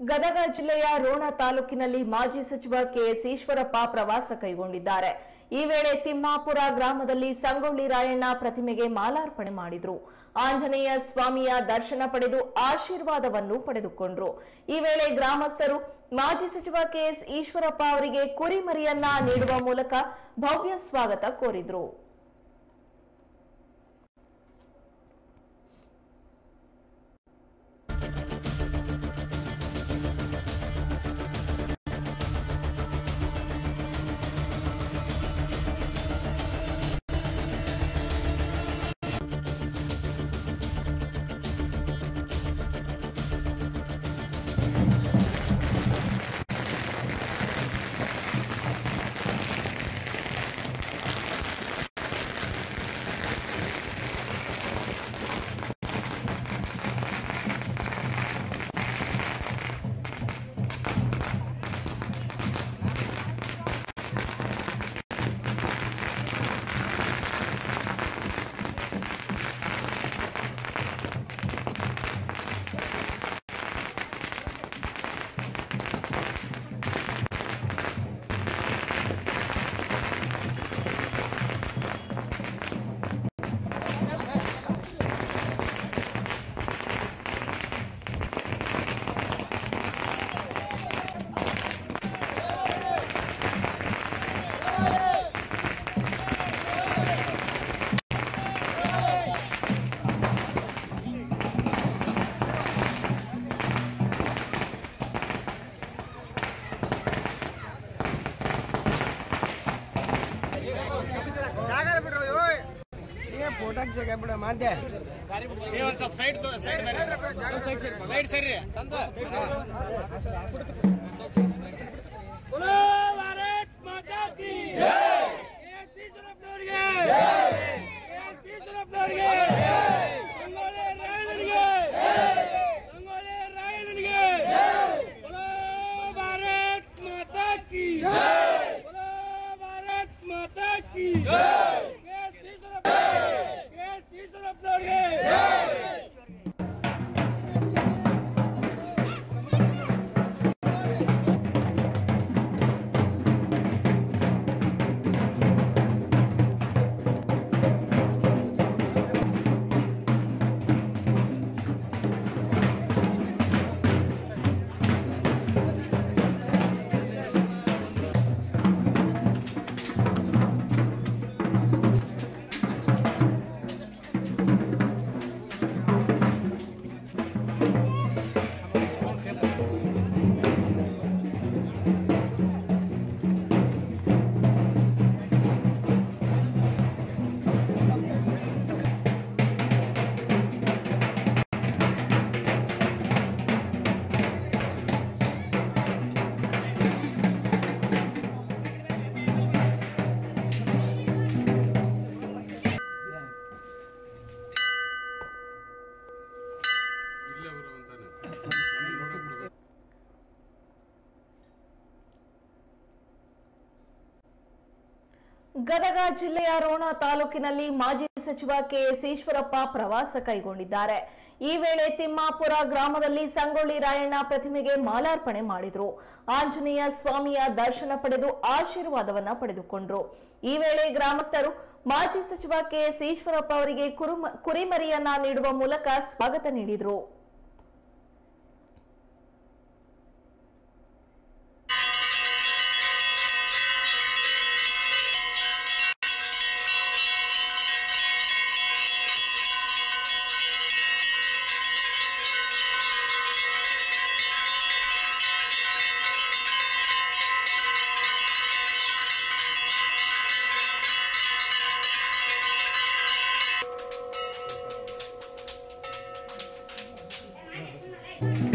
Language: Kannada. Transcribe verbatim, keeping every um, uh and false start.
ಗದಗ ಜಿಲ್ಲೆಯ ರೋಣ ತಾಲೂಕಿನಲ್ಲಿ ಮಾಜಿ ಸಚಿವ ಕೆಎಸ್ ಈಶ್ವರಪ್ಪ ಪ್ರವಾಸ ಕೈಗೊಂಡಿದ್ದಾರೆ. ಈ ವೇಳೆ ತಿಮ್ಮಾಪುರ ಗ್ರಾಮದಲ್ಲಿ ಸಂಗೊಳ್ಳಿ ರಾಯಣ್ಣ ಪ್ರತಿಮೆಗೆ ಮಾಲಾರ್ಪಣೆ ಮಾಡಿದರು. ಆಂಜನೇಯ ಸ್ವಾಮಿಯ ದರ್ಶನ ಪಡೆದು ಆಶೀರ್ವಾದವನ್ನು ಪಡೆದುಕೊಂಡರು. ಈ ವೇಳೆ ಗ್ರಾಮಸ್ಥರು ಮಾಜಿ ಸಚಿವ ಕೆಎಸ್ ಈಶ್ವರಪ್ಪ ಅವರಿಗೆ ಕುರಿಮರಿಯನ್ನ ನೀಡುವ ಮೂಲಕ ಭವ್ಯ ಸ್ವಾಗತ ಕೋರಿದರು. फोटक जगह बड़ा मान दे ये सब साइड तो साइड साइड साइड रे बोलो भारत माता की जय केसी सरपनोर्गे जय केसी सरपनोर्गे जय संगोले रायणगे जय संगोले रायणगे जय बोलो भारत माता की जय बोलो भारत माता की जय ಗದಗ ಜಿಲ್ಲೆಯ ರೋಣ ತಾಲೂಕಿನಲ್ಲಿ ಮಾಜಿ ಸಚಿವ ಕೆಎಸ್ ಈಶ್ವರಪ್ಪ ಪ್ರವಾಸ ಕೈಗೊಂಡಿದ್ದಾರೆ. ಈ ವೇಳೆ ತಿಮ್ಮಾಪುರ ಗ್ರಾಮದಲ್ಲಿ ಸಂಗೊಳ್ಳಿ ರಾಯಣ್ಣ ಪ್ರತಿಮೆಗೆ ಮಾಲಾರ್ಪಣೆ ಮಾಡಿದರು. ಆಂಜನೇಯ ಸ್ವಾಮಿಯ ದರ್ಶನ ಪಡೆದು ಆಶೀರ್ವಾದವನ್ನ ಪಡೆದುಕೊಂಡರು. ಈ ವೇಳೆ ಗ್ರಾಮಸ್ಥರು ಮಾಜಿ ಸಚಿವ ಕೆಎಸ್ ಈಶ್ವರಪ್ಪ ಅವರಿಗೆ ಕುರಿಮರಿಯನ್ನ ನೀಡುವ ಮೂಲಕ ಸ್ವಾಗತ ನೀಡಿದರು. Thank you.